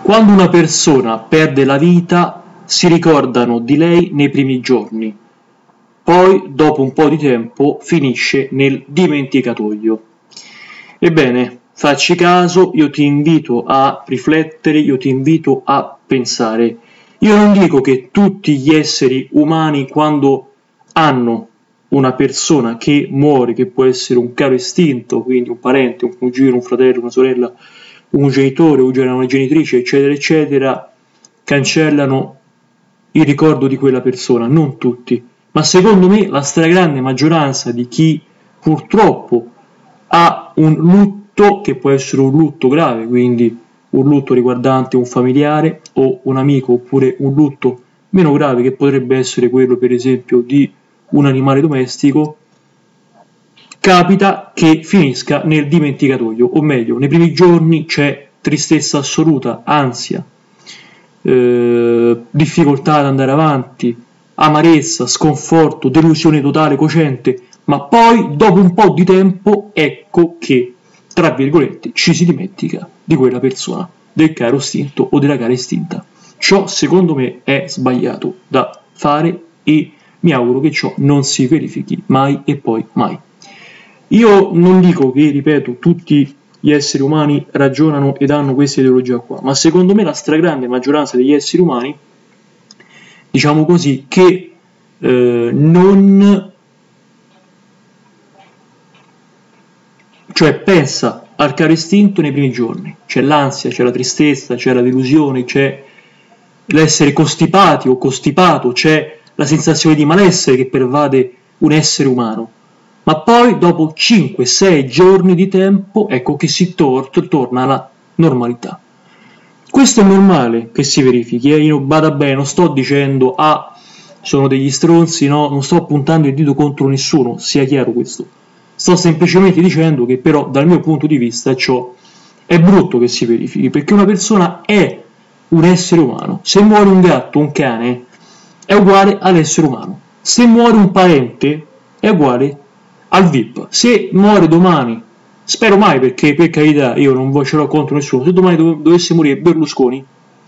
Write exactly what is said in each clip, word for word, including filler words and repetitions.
Quando una persona perde la vita, si ricordano di lei nei primi giorni, poi dopo un po' di tempo finisce nel dimenticatoio. Ebbene, facci caso, io ti invito a riflettere, io ti invito a pensare. Io non dico che tutti gli esseri umani, quando hanno una persona che muore, che può essere un caro estinto, quindi un parente, un cugino, un fratello, una sorella, un genitore, una genitrice, eccetera, eccetera, cancellano il ricordo di quella persona, non tutti, ma secondo me la stragrande maggioranza di chi purtroppo ha un lutto, che può essere un lutto grave, quindi un lutto riguardante un familiare o un amico, oppure un lutto meno grave che potrebbe essere quello per esempio di un animale domestico, capita che finisca nel dimenticatoio, o meglio, nei primi giorni c'è tristezza assoluta, ansia, eh, difficoltà ad andare avanti, amarezza, sconforto, delusione totale, cocente, ma poi dopo un po' di tempo ecco che, tra virgolette, ci si dimentica di quella persona, del caro estinto o della cara estinta. Ciò secondo me è sbagliato da fare e mi auguro che ciò non si verifichi mai e poi mai. Io non dico che, ripeto, tutti gli esseri umani ragionano ed hanno questa ideologia qua, ma secondo me la stragrande maggioranza degli esseri umani, diciamo così, che eh, non... cioè pensa al caro estinto nei primi giorni, c'è l'ansia, c'è la tristezza, c'è la delusione, c'è l'essere costipati o costipato, c'è la sensazione di malessere che pervade un essere umano. Ma poi dopo cinque sei giorni di tempo ecco che si tor torna alla normalità. Questo è normale che si verifichi, eh? Io bada bene, non sto dicendo ah sono degli stronzi, no, non sto puntando il dito contro nessuno, sia chiaro questo. Sto semplicemente dicendo che però dal mio punto di vista ciò è brutto che si verifichi, perché una persona è un essere umano. Se muore un gatto, un cane, è uguale all'essere umano. Se muore un parente, è uguale al V I P. Se muore domani, spero mai, perché per carità io non ce l'ho contro nessuno, se domani dov dovesse morire Berlusconi,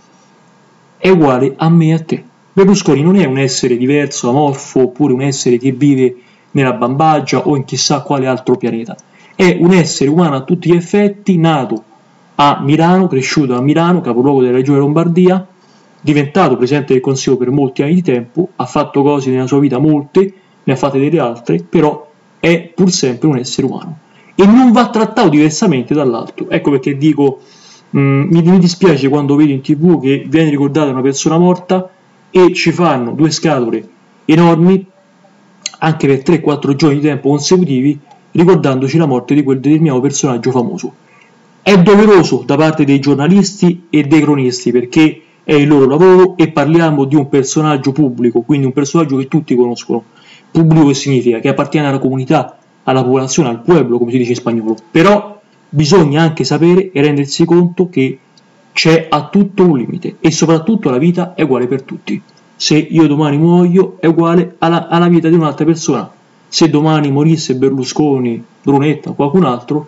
è uguale a me e a te. Berlusconi non è un essere diverso, amorfo, oppure un essere che vive nella Bambagia o in chissà quale altro pianeta. È un essere umano a tutti gli effetti, nato a Milano, cresciuto a Milano, capoluogo della regione Lombardia, diventato presidente del Consiglio per molti anni di tempo, ha fatto cose nella sua vita molte, ne ha fatte delle altre, però è pur sempre un essere umano e non va trattato diversamente dall'altro. Ecco perché dico, mh, mi, mi dispiace quando vedo in tv che viene ricordata una persona morta e ci fanno due scatole enormi anche per tre quattro giorni di tempo consecutivi ricordandoci la morte di quel determinato personaggio famoso. È doveroso da parte dei giornalisti e dei cronisti, perché è il loro lavoro e parliamo di un personaggio pubblico, quindi un personaggio che tutti conoscono. Pubblico che significa che appartiene alla comunità, alla popolazione, al pueblo, come si dice in spagnolo. Però bisogna anche sapere e rendersi conto che c'è a tutto un limite e soprattutto la vita è uguale per tutti. Se io domani muoio è uguale alla, alla vita di un'altra persona. Se domani morisse Berlusconi, Brunetta o qualcun altro,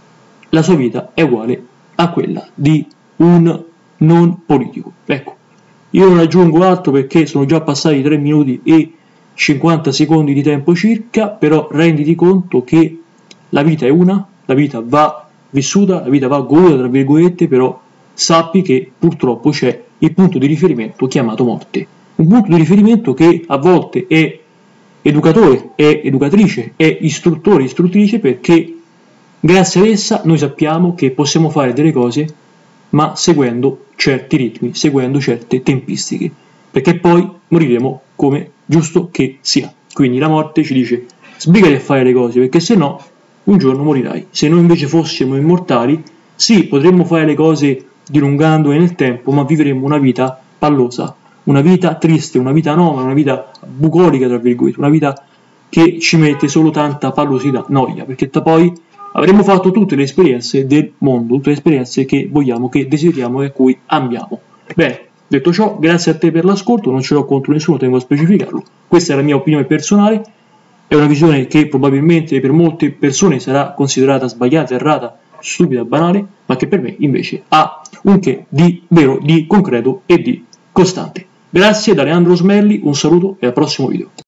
la sua vita è uguale a quella di un non politico. Ecco, io non aggiungo altro perché sono già passati tre minuti e cinquanta secondi di tempo circa, però renditi conto che la vita è una, la vita va vissuta, la vita va goduta, tra virgolette, però sappi che purtroppo c'è il punto di riferimento chiamato morte. Un punto di riferimento che a volte è educatore, è educatrice, è istruttore, istruttrice, perché grazie ad essa noi sappiamo che possiamo fare delle cose ma seguendo certi ritmi, seguendo certe tempistiche, perché poi moriremo come giusto che sia. Quindi la morte ci dice sbrigati a fare le cose, perché se no un giorno morirai. Se noi invece fossimo immortali, sì, potremmo fare le cose dilungandole nel tempo, ma vivremmo una vita pallosa, una vita triste, una vita anomala, una vita bucolica, tra virgolette, una vita che ci mette solo tanta pallosità, noia, perché poi avremmo fatto tutte le esperienze del mondo, tutte le esperienze che vogliamo, che desideriamo e a cui amiamo. Bene, detto ciò, grazie a te per l'ascolto, non ce l'ho contro nessuno, tengo a specificarlo. Questa è la mia opinione personale, è una visione che probabilmente per molte persone sarà considerata sbagliata, errata, stupida, banale, ma che per me invece ha un che di vero, di concreto e di costante. Grazie da Leandro Smelli, un saluto e al prossimo video.